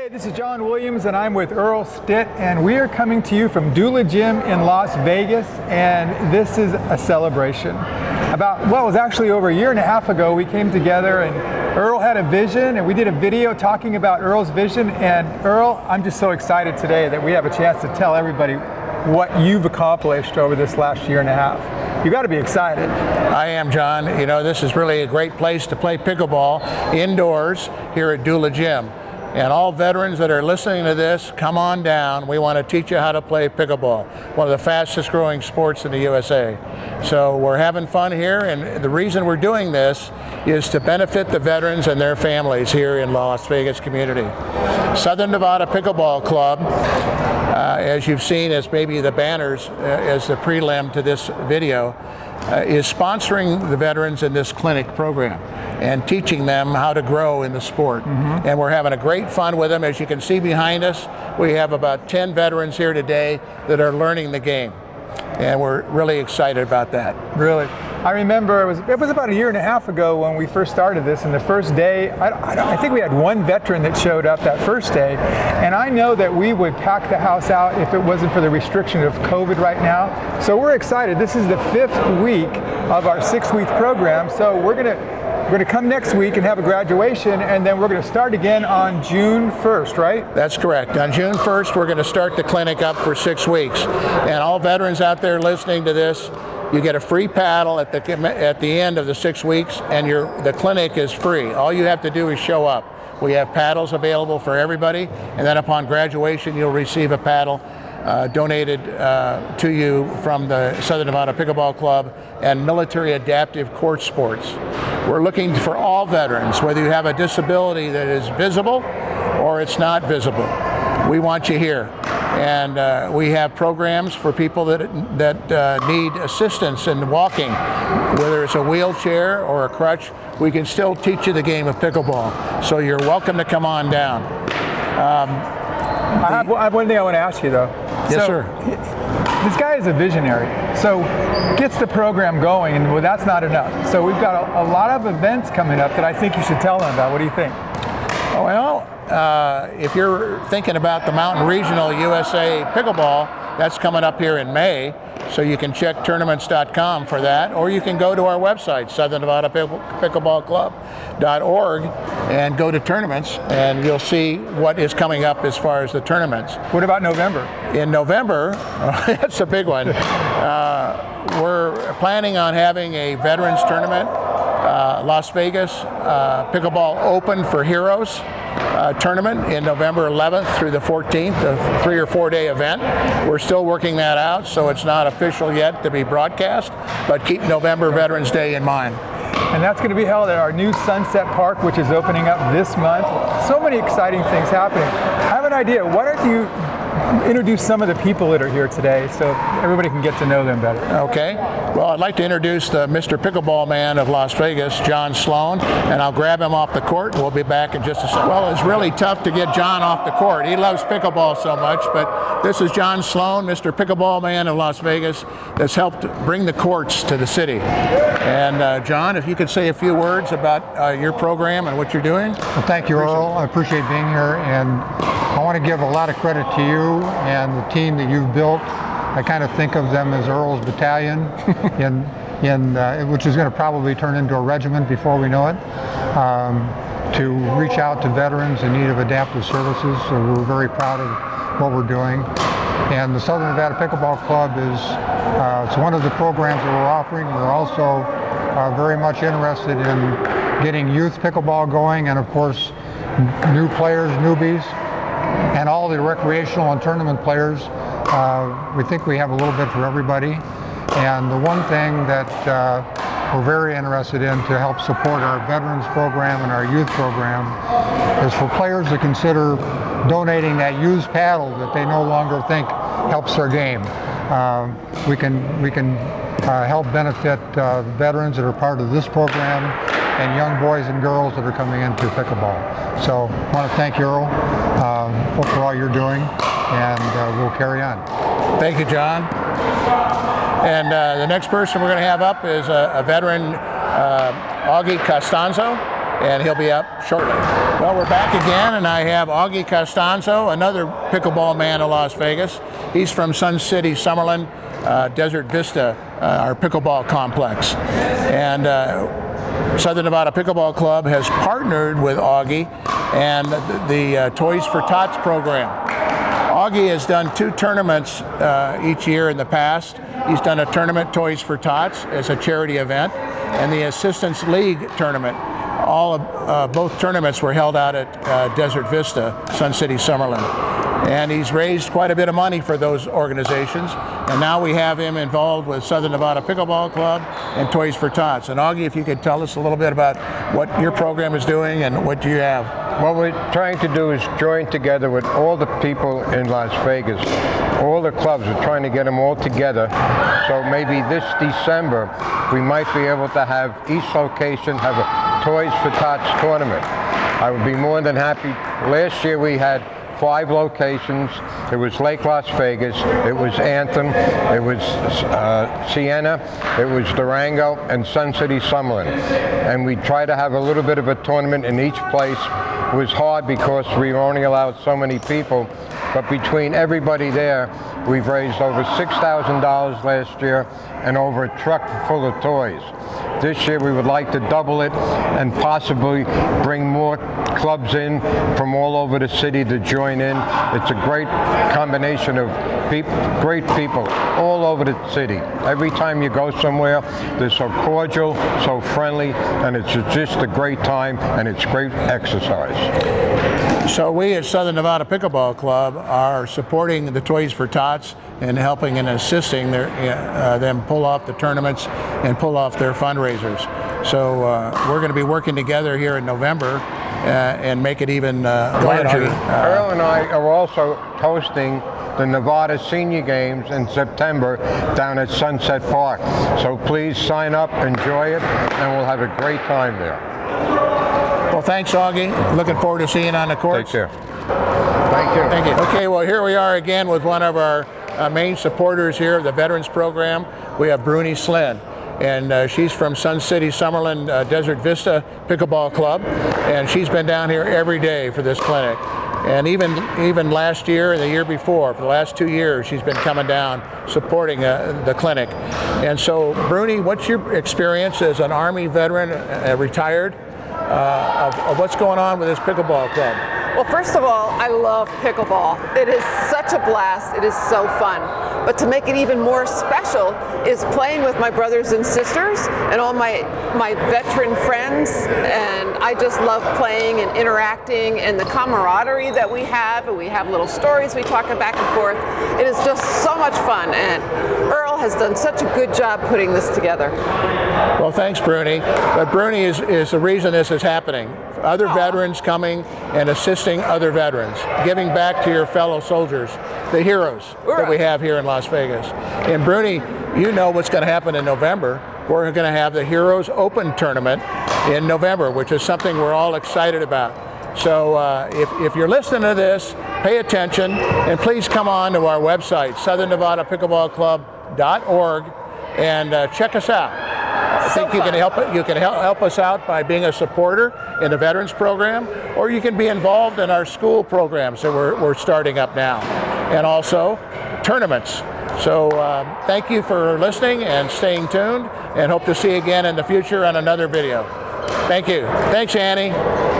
Hey, this is John Williams and I'm with Earl Stitt, and we are coming to you from Dula Gym in Las Vegas, and this is a celebration. It was actually over a year and a half ago we came together and Earl had a vision and we did a video talking about Earl's vision. And Earl, I'm just so excited today that we have a chance to tell everybody what you've accomplished over this last year and a half. You got to be excited. I am, John. You know, this is really a great place to play pickleball indoors here at Dula Gym. And all veterans that are listening to this, come on down. We want to teach you how to play pickleball, one of the fastest growing sports in the USA. So we're having fun here, and the reason we're doing this is to benefit the veterans and their families here in Las Vegas community. Southern Nevada Pickleball Club, as you've seen as maybe the banners as the prelim to this video, is sponsoring the veterans in this clinic program and teaching them how to grow in the sport. And we're having a great fun with them. As you can see behind us, we have about 10 veterans here today that are learning the game. And we're really excited about that. Really. I remember it was about a year and a half ago when we first started this, and the first day, I think we had one veteran that showed up that first day, and I know that we would pack the house out if it wasn't for the restriction of COVID right now. So we're excited. This is the 5th week of our 6-week program, so we're going to come next week and have a graduation, and then we're going to start again on June 1st, right? That's correct. On June 1st, we're going to start the clinic up for 6 weeks. And all veterans out there listening to this, you get a free paddle at the end of the 6 weeks, and the clinic is free. All you have to do is show up. We have paddles available for everybody, and then upon graduation, you'll receive a paddle donated to you from the Southern Nevada Pickleball Club and Military Adaptive Court Sports. We're looking for all veterans, whether you have a disability that is visible or it's not visible. We want you here. And we have programs for people that need assistance in walking. Whether it's a wheelchair or a crutch, we can still teach you the game of pickleball. So you're welcome to come on down. I have one thing I want to ask you, though. Yes, sir. This guy is a visionary, so gets the program going, and well, that's not enough. So we've got a lot of events coming up that I think you should tell them about. What do you think? Well, if you're thinking about the Mountain Regional USA Pickleball, that's coming up here in May, so you can check tournaments.com for that, or you can go to our website, Southern Nevada Pickleball Club.org, and go to tournaments, and you'll see what is coming up as far as the tournaments. What about November? In November, that's a big one. We're planning on having a veterans tournament, Las Vegas Pickleball Open for Heroes tournament in November 11th through the 14th, a 3 or 4 day event. We're still working that out, so it's not official yet to be broadcast, but keep November Veterans Day in mind. And that's going to be held at our new Sunset Park, which is opening up this month. So many exciting things happening. I have an idea. Why don't you introduce some of the people that are here today so everybody can get to know them better? Okay. Well, I'd like to introduce the Mr. Pickleball Man of Las Vegas, John Sloan, and I'll grab him off the court. We'll be back in just a second. Well, it's really tough to get John off the court. He loves pickleball so much, but this is John Sloan, Mr. Pickleball Man of Las Vegas, that's helped bring the courts to the city. And John, if you could say a few words about your program and what you're doing. Well, thank you, Earl. I appreciate being here, and I want to give a lot of credit to you and the team that you've built. I kind of think of them as Earl's battalion, which is going to probably turn into a regiment before we know it, to reach out to veterans in need of adaptive services. So we're very proud of what we're doing. And the Southern Nevada Pickleball Club is it's one of the programs that we're offering. We're also very much interested in getting youth pickleball going, and of course new players, newbies, and all the recreational and tournament players. We think we have a little bit for everybody. And the one thing that we're very interested in to help support our veterans program and our youth program is for players to consider donating that used paddle that they no longer think helps their game. We can help benefit veterans that are part of this program and young boys and girls that are coming into pickleball. So I want to thank you, Earl, for all you're doing, and we'll carry on. Thank you, John. And the next person we're going to have up is a veteran, Augie Costanzo. and he'll be up shortly. Well, we're back again, and I have Augie Costanzo, another pickleball man of Las Vegas. He's from Sun City, Summerlin, Desert Vista, our pickleball complex. And Southern Nevada Pickleball Club has partnered with Augie and the Toys for Tots program. Augie has done 2 tournaments each year in the past. He's done a tournament, Toys for Tots, as a charity event, and the Assistance League tournament. Both tournaments were held out at Desert Vista, Sun City, Summerlin. And he's raised quite a bit of money for those organizations. And now we have him involved with Southern Nevada Pickleball Club and Toys for Tots. And Augie, if you could tell us a little bit about what your program is doing and what you have. What we're trying to do is join together with all the people in Las Vegas. All the clubs, we're trying to get them all together. So maybe this December, we might be able to have each location have a Toys for Tots tournament. I would be more than happy. Last year we had 5 locations. It was Lake Las Vegas, it was Anthem, it was Siena, it was Durango, and Sun City, Summerlin. And we tried to have a little bit of a tournament in each place. It was hard because we only allowed so many people, but between everybody there, we've raised over $6,000 last year and over a truck full of toys. This year we would like to double it and possibly bring more clubs in from all over the city to join in. It's a great combination of great people all over the city. Every time you go somewhere, they're so cordial, so friendly, and it's just a great time, and it's great exercise. So we at Southern Nevada Pickleball Club are supporting the Toys for Tots and helping and assisting them pull off the tournaments and pull off their fundraisers. So we're going to be working together here in November and make it even larger. Earl and I are also hosting the Nevada Senior Games in September down at Sunset Park. So please sign up, enjoy it, and we'll have a great time there. Well, thanks, Augie. Looking forward to seeing you on the courts. Take care. Thank you. Thank you. Okay, well, here we are again with one of our main supporters here of the Veterans Program. We have Bruni Slinn, and she's from Sun City, Summerlin, Desert Vista Pickleball Club, and she's been down here every day for this clinic. And even last year and the year before, for the last 2 years, she's been coming down supporting the clinic. And so, Bruni, what's your experience as an Army veteran, retired, of what's going on with this pickleball club? Well, first of all, I love pickleball. It is such a blast. It is so fun. But to make it even more special is playing with my brothers and sisters and all my veteran friends. And I just love playing and interacting and the camaraderie that we have. And we have little stories we talk back and forth. It is just so much fun. And Earl has done such a good job putting this together. Well, thanks, Bruni. But Bruni is the reason this is happening. Other veterans coming and assisting other veterans, giving back to your fellow soldiers, the heroes that we have here in Las Vegas. And Bruni, you know what's going to happen in November. We're going to have the Heroes Open Tournament in November, which is something we're all excited about. So if you're listening to this, pay attention, and please come on to our website, southernnevadapickleballclub.org, and check us out. I think you can help us out by being a supporter in the Veterans Program, or you can be involved in our school programs that we're starting up now, and also tournaments. So thank you for listening and staying tuned, and hope to see you again in the future on another video. Thank you. Thanks, Annie.